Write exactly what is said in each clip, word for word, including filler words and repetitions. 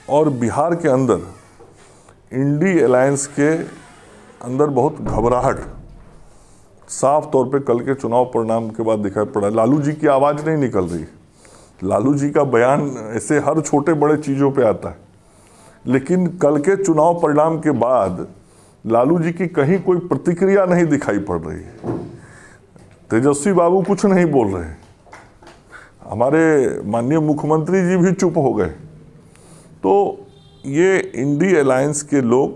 और बिहार के अंदर इंडी अलायंस के अंदर बहुत घबराहट साफ तौर पे कल के चुनाव परिणाम के बाद दिखाई पड़ा। लालू जी की आवाज़ नहीं निकल रही, लालू जी का बयान ऐसे हर छोटे बड़े चीज़ों पे आता है, लेकिन कल के चुनाव परिणाम के बाद लालू जी की कहीं कोई प्रतिक्रिया नहीं दिखाई पड़ रही। तेजस्वी बाबू कुछ नहीं बोल रहे, हमारे माननीय मुख्यमंत्री जी भी चुप हो गए। तो ये इंडी अलायंस के लोग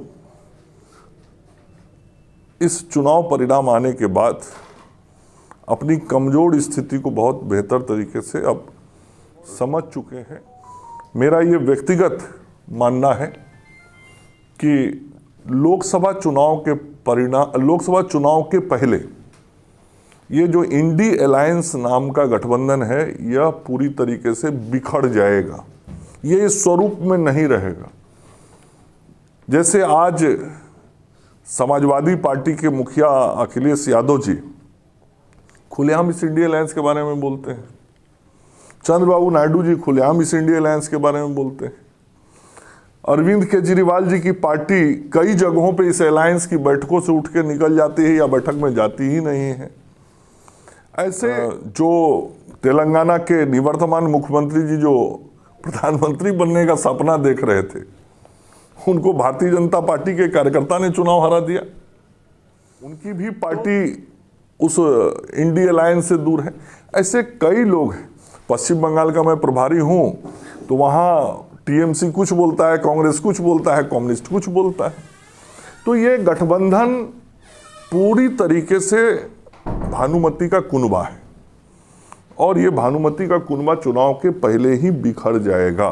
इस चुनाव परिणाम आने के बाद अपनी कमजोर स्थिति को बहुत बेहतर तरीके से अब समझ चुके हैं। मेरा ये व्यक्तिगत मानना है कि लोकसभा चुनाव के परिणाम लोकसभा चुनाव के पहले ये जो इंडी अलायंस नाम का गठबंधन है यह पूरी तरीके से बिखर जाएगा, ये इस स्वरूप में नहीं रहेगा। जैसे आज समाजवादी पार्टी के मुखिया अखिलेश यादव जी खुलेआम इस इंडी अलायंस के बारे में बोलते हैं, चंद्रबाबू नायडू जी खुलेआम इस इंडी अलायंस के बारे में बोलते हैं, अरविंद केजरीवाल जी की पार्टी कई जगहों पे इस अलायंस की बैठकों से उठ के निकल जाती है या बैठक में जाती ही नहीं है। ऐसे जो तेलंगाना के निवर्तमान मुख्यमंत्री जी जो प्रधानमंत्री बनने का सपना देख रहे थे, उनको भारतीय जनता पार्टी के कार्यकर्ता ने चुनाव हरा दिया, उनकी भी पार्टी उस इंडी अलायंस से दूर है। ऐसे कई लोग हैं। पश्चिम बंगाल का मैं प्रभारी हूं तो वहां टीएमसी कुछ बोलता है, कांग्रेस कुछ बोलता है, कम्युनिस्ट कुछ बोलता है। तो ये गठबंधन पूरी तरीके से भानुमति का कुनबा है और ये भानुमति का कुनबा चुनाव के पहले ही बिखर जाएगा।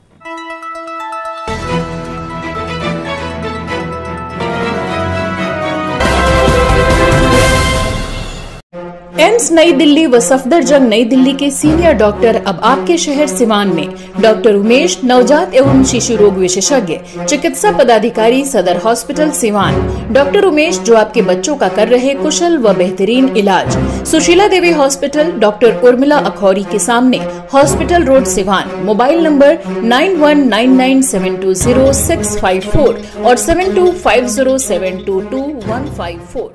एम्स नई दिल्ली व सफदरजंग नई दिल्ली के सीनियर डॉक्टर अब आपके शहर सिवान में डॉक्टर उमेश नवजात एवं शिशु रोग विशेषज्ञ चिकित्सा पदाधिकारी सदर हॉस्पिटल सिवान। डॉक्टर उमेश जो आपके बच्चों का कर रहे कुशल व बेहतरीन इलाज। सुशीला देवी हॉस्पिटल डॉक्टर उर्मिला अखौरी के सामने hospital road Siwan. Mobile number nine one nine nine seven two zero six five four और seven two five zero seven two two one five four.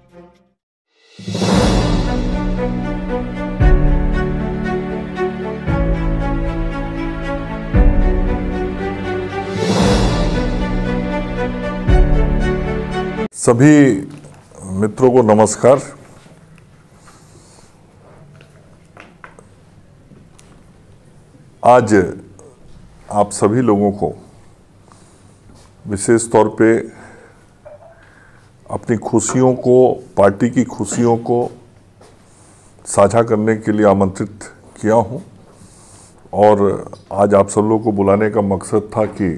सभी मित्रों को नमस्कार। आज आप सभी लोगों को विशेष तौर पे अपनी खुशियों को, पार्टी की खुशियों को साझा करने के लिए आमंत्रित किया हूं और आज आप सब लोगों को बुलाने का मकसद था कि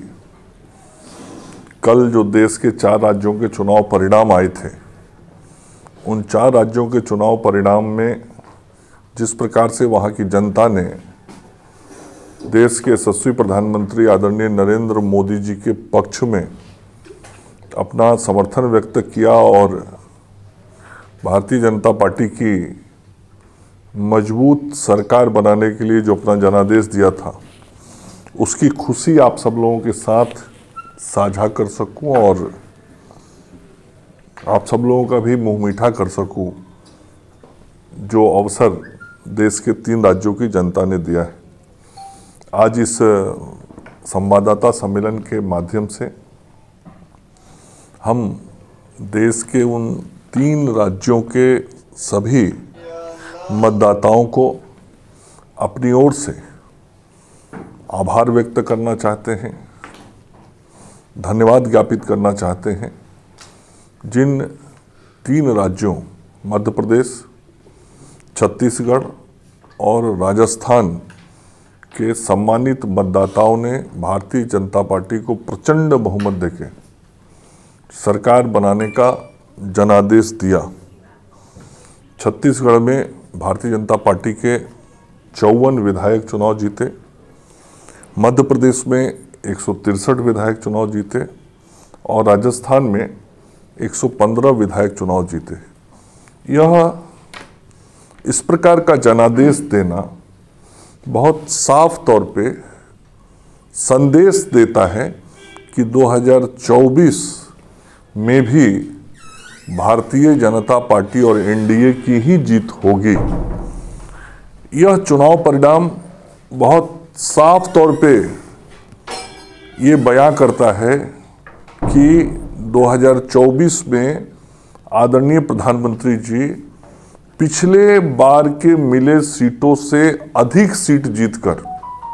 कल जो देश के चार राज्यों के चुनाव परिणाम आए थे, उन चार राज्यों के चुनाव परिणाम में जिस प्रकार से वहाँ की जनता ने देश के यशस्वी प्रधानमंत्री आदरणीय नरेंद्र मोदी जी के पक्ष में अपना समर्थन व्यक्त किया और भारतीय जनता पार्टी की मजबूत सरकार बनाने के लिए जो अपना जनादेश दिया था, उसकी खुशी आप सब लोगों के साथ साझा कर सकूं और आप सब लोगों का भी मुंह मीठा कर सकूं, जो अवसर देश के तीन राज्यों की जनता ने दिया है। आज इस संवाददाता सम्मेलन के माध्यम से हम देश के उन तीन राज्यों के सभी मतदाताओं को अपनी ओर से आभार व्यक्त करना चाहते हैं, धन्यवाद ज्ञापित करना चाहते हैं। जिन तीन राज्यों मध्य प्रदेश, छत्तीसगढ़ और राजस्थान के सम्मानित मतदाताओं ने भारतीय जनता पार्टी को प्रचंड बहुमत देके सरकार बनाने का जनादेश दिया। छत्तीसगढ़ में भारतीय जनता पार्टी के चौवन विधायक चुनाव जीते, मध्य प्रदेश में एक सौ तिरसठ विधायक चुनाव जीते और राजस्थान में एक सौ पंद्रह विधायक चुनाव जीते। यह इस प्रकार का जनादेश देना बहुत साफ तौर पे संदेश देता है कि दो हज़ार चौबीस में भी भारतीय जनता पार्टी और एनडीए की ही जीत होगी। यह चुनाव परिणाम बहुत साफ तौर पे ये बयां करता है कि दो हज़ार चौबीस में आदरणीय प्रधानमंत्री जी पिछले बार के मिले सीटों से अधिक सीट जीतकर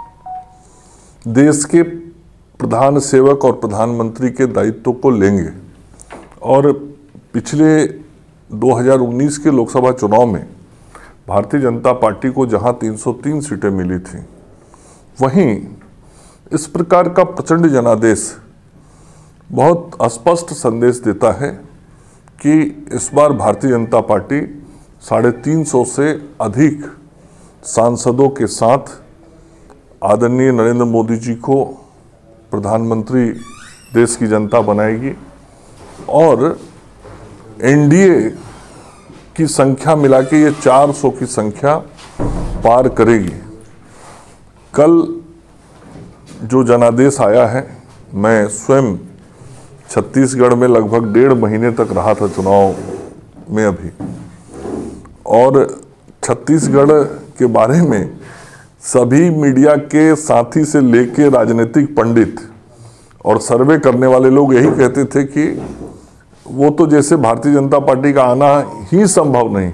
देश के प्रधान सेवक और प्रधानमंत्री के दायित्व को लेंगे। और पिछले दो हज़ार उन्नीस के लोकसभा चुनाव में भारतीय जनता पार्टी को जहां तीन सौ तीन सीटें मिली थी, वहीं इस प्रकार का प्रचंड जनादेश बहुत स्पष्ट संदेश देता है कि इस बार भारतीय जनता पार्टी साढ़े तीन सौ से अधिक सांसदों के साथ आदरणीय नरेंद्र मोदी जी को प्रधानमंत्री देश की जनता बनाएगी और एनडीए की संख्या मिला के ये चार सौ की संख्या पार करेगी। कल जो जनादेश आया है, मैं स्वयं छत्तीसगढ़ में लगभग डेढ़ महीने तक रहा था चुनाव में अभी, और छत्तीसगढ़ के बारे में सभी मीडिया के साथी से लेके राजनीतिक पंडित और सर्वे करने वाले लोग यही कहते थे कि वो तो जैसे भारतीय जनता पार्टी का आना ही संभव नहीं।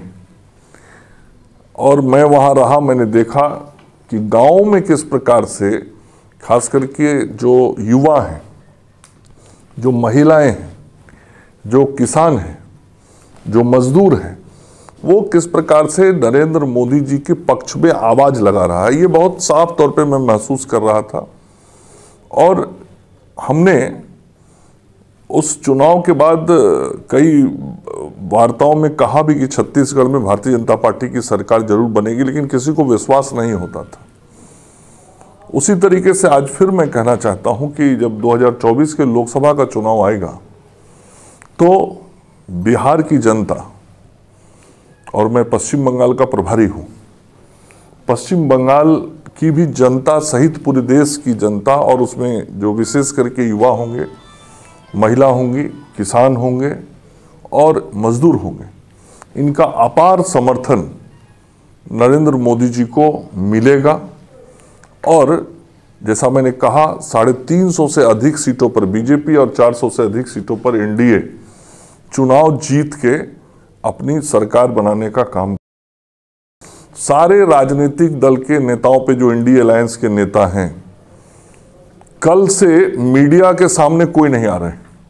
और मैं वहाँ रहा, मैंने देखा कि गांव में किस प्रकार से खास करके जो युवा हैं, जो महिलाएं हैं, जो किसान हैं, जो मजदूर हैं, वो किस प्रकार से नरेंद्र मोदी जी के पक्ष में आवाज लगा रहा है, ये बहुत साफ तौर पे मैं महसूस कर रहा था। और हमने उस चुनाव के बाद कई वार्ताओं में कहा भी कि छत्तीसगढ़ में भारतीय जनता पार्टी की सरकार जरूर बनेगी, लेकिन किसी को विश्वास नहीं होता था। उसी तरीके से आज फिर मैं कहना चाहता हूं कि जब दो हज़ार चौबीस के लोकसभा का चुनाव आएगा तो बिहार की जनता, और मैं पश्चिम बंगाल का प्रभारी हूं, पश्चिम बंगाल की भी जनता सहित पूरे देश की जनता, और उसमें जो विशेष करके युवा होंगे, महिला होंगी, किसान होंगे और मजदूर होंगे, इनका अपार समर्थन नरेंद्र मोदी जी को मिलेगा। और जैसा मैंने कहा, साढ़े तीन सौ से अधिक सीटों पर बीजेपी और चार सौ से अधिक सीटों पर एनडीए चुनाव जीत के अपनी सरकार बनाने का काम। सारे राजनीतिक दल के नेताओं पे, जो इंडिया अलायंस के नेता हैं, कल से मीडिया के सामने कोई नहीं आ रहे।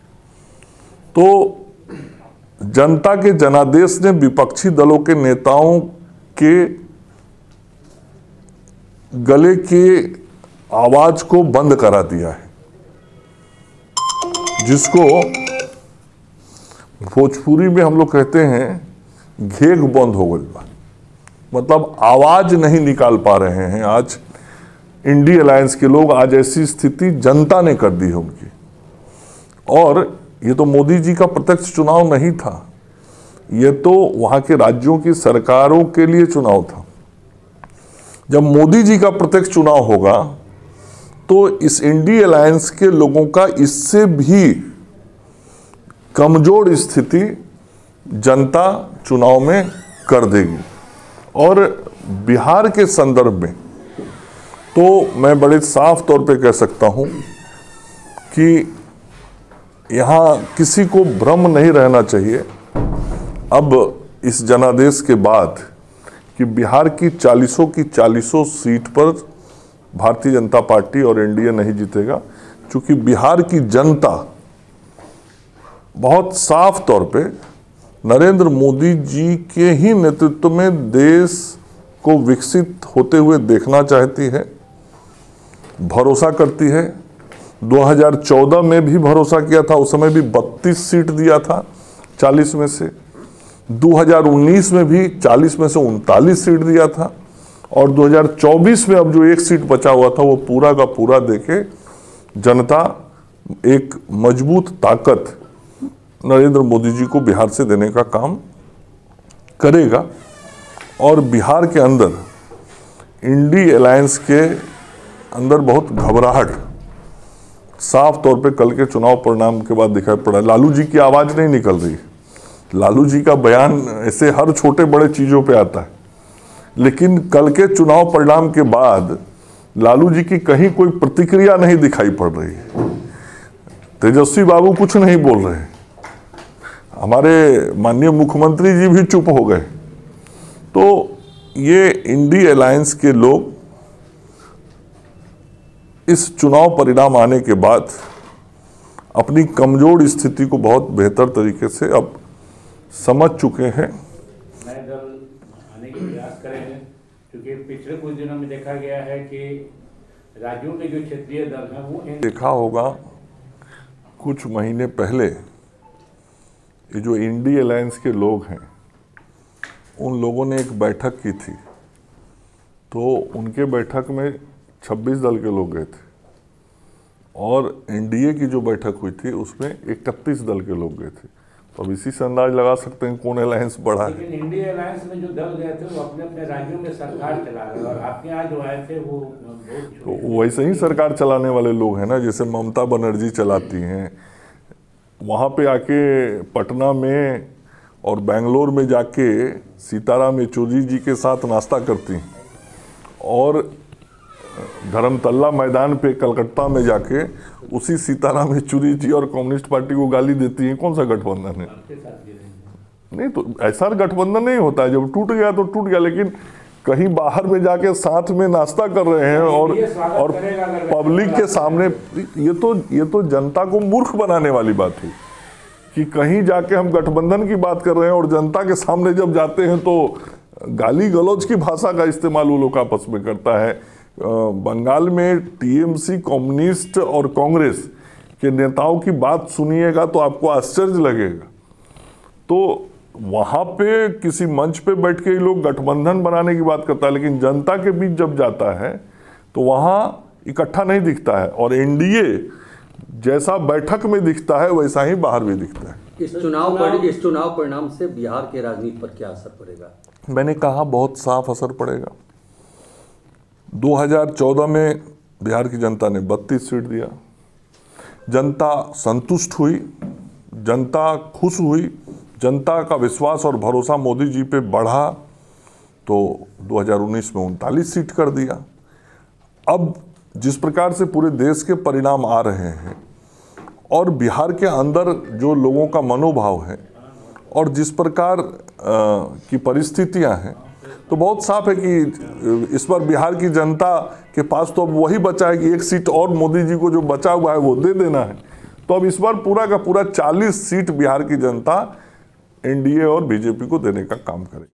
तो जनता के जनादेश ने विपक्षी दलों के नेताओं के गले की आवाज को बंद करा दिया है, जिसको भोजपुरी में हम लोग कहते हैं घेघ बंद हो गई, मतलब आवाज नहीं निकाल पा रहे हैं आज इंडिया अलायंस के लोग। आज ऐसी स्थिति जनता ने कर दी है उनकी। और ये तो मोदी जी का प्रत्यक्ष चुनाव नहीं था, ये तो वहां के राज्यों की सरकारों के लिए चुनाव था। जब मोदी जी का प्रत्यक्ष चुनाव होगा तो इस इंडिया अलायंस के लोगों का इससे भी कमजोर स्थिति जनता चुनाव में कर देगी। और बिहार के संदर्भ में तो मैं बड़े साफ तौर पे कह सकता हूं कि यहां किसी को भ्रम नहीं रहना चाहिए अब इस जनादेश के बाद कि बिहार की चालीसों की चालीसों सीट पर भारतीय जनता पार्टी और एनडीए नहीं जीतेगा, क्योंकि बिहार की जनता बहुत साफ तौर पे नरेंद्र मोदी जी के ही नेतृत्व में देश को विकसित होते हुए देखना चाहती है, भरोसा करती है। दो हज़ार चौदह में भी भरोसा किया था, उस समय भी बत्तीस सीट दिया था चालीस में से। दो हज़ार उन्नीस में भी चालीस में से उनतालीस सीट दिया था, और दो हज़ार चौबीस में अब जो एक सीट बचा हुआ था वो पूरा का पूरा देके जनता एक मजबूत ताकत नरेंद्र मोदी जी को बिहार से देने का काम करेगा। और बिहार के अंदर इंडी अलायंस के अंदर बहुत घबराहट साफ तौर पे कल के चुनाव परिणाम के बाद दिखाई पड़ा। लालू जी की आवाज नहीं निकल रही, लालू जी का बयान ऐसे हर छोटे बड़े चीजों पे आता है, लेकिन कल के चुनाव परिणाम के बाद लालू जी की कहीं कोई प्रतिक्रिया नहीं दिखाई पड़ रही। तेजस्वी बाबू कुछ नहीं बोल रहे, हमारे माननीय मुख्यमंत्री जी भी चुप हो गए। तो ये इंडी अलायंस के लोग इस चुनाव परिणाम आने के बाद अपनी कमजोर स्थिति को बहुत बेहतर तरीके से अब समझ चुके हैं। नए दल आने के प्रयास करेंगे, क्योंकि पिछले कुछ दिनों में देखा गया है कि राज्यों के जो क्षेत्रीय दल हैं वो देखा होगा कुछ महीने पहले ये जो इंडी अलायंस के लोग हैं उन लोगों ने एक बैठक की थी, तो उनके बैठक में छब्बीस दल के लोग गए थे और एनडीए की जो बैठक हुई थी उसमें इकतीस दल के लोग गए थे। तो अब इसी से अंदाज लगा सकते हैं कौन अलायंस बड़ा है। लेकिन इंडिया अलायंस में जो दल गए थे वो अपने अपने राज्यों में सरकार चला रहे और आपके यहाँ जो आए थे वो बहुत तो वैसे ही सरकार चलाने वाले लोग हैं ना, जैसे ममता बनर्जी चलाती हैं, वहाँ पे आके पटना में और बेंगलोर में जाके सीताराम येचुरी जी के साथ नाश्ता करती हैं और धर्मतल्ला मैदान पे कलकत्ता में जाके उसी सीताराम येचुरी जी और कम्युनिस्ट पार्टी को गाली देती हैं। कौन सा गठबंधन है? नहीं, तो ऐसा गठबंधन नहीं होता है, जब टूट गया तो टूट गया, लेकिन कहीं बाहर में जाके साथ में नाश्ता कर रहे हैं और और पब्लिक के सामने, ये तो ये तो जनता को मूर्ख बनाने वाली बात है कि कहीं जाके हम गठबंधन की बात कर रहे हैं और जनता के सामने जब जाते हैं तो गाली गलौज की भाषा का इस्तेमाल वो लोग आपस में करता है। बंगाल में टीएमसी, कम्युनिस्ट और कांग्रेस के नेताओं की बात सुनिएगा तो आपको आश्चर्य लगेगा। तो वहाँ पे किसी मंच पे बैठ के लोग गठबंधन बनाने की बात करता है, लेकिन जनता के बीच जब जाता है तो वहाँ इकट्ठा नहीं दिखता है और एनडीए जैसा बैठक में दिखता है वैसा ही बाहर भी दिखता है। इस चुनाव पर इस चुनाव परिणाम से बिहार के राजनीति पर क्या असर पड़ेगा? मैंने कहा बहुत साफ असर पड़ेगा। दो हज़ार चौदह में बिहार की जनता ने बत्तीस सीट दिया, जनता संतुष्ट हुई, जनता खुश हुई, जनता का विश्वास और भरोसा मोदी जी पे बढ़ा, तो दो हज़ार उन्नीस में उनतालीस सीट कर दिया। अब जिस प्रकार से पूरे देश के परिणाम आ रहे हैं और बिहार के अंदर जो लोगों का मनोभाव है और जिस प्रकार की परिस्थितियां हैं, तो बहुत साफ है कि इस बार बिहार की जनता के पास तो अब वही बचा है कि एक सीट और मोदी जी को जो बचा हुआ है वो दे देना है। तो अब इस बार पूरा का पूरा चालीस सीट बिहार की जनता एनडीए और बीजेपी को देने का काम करेगी।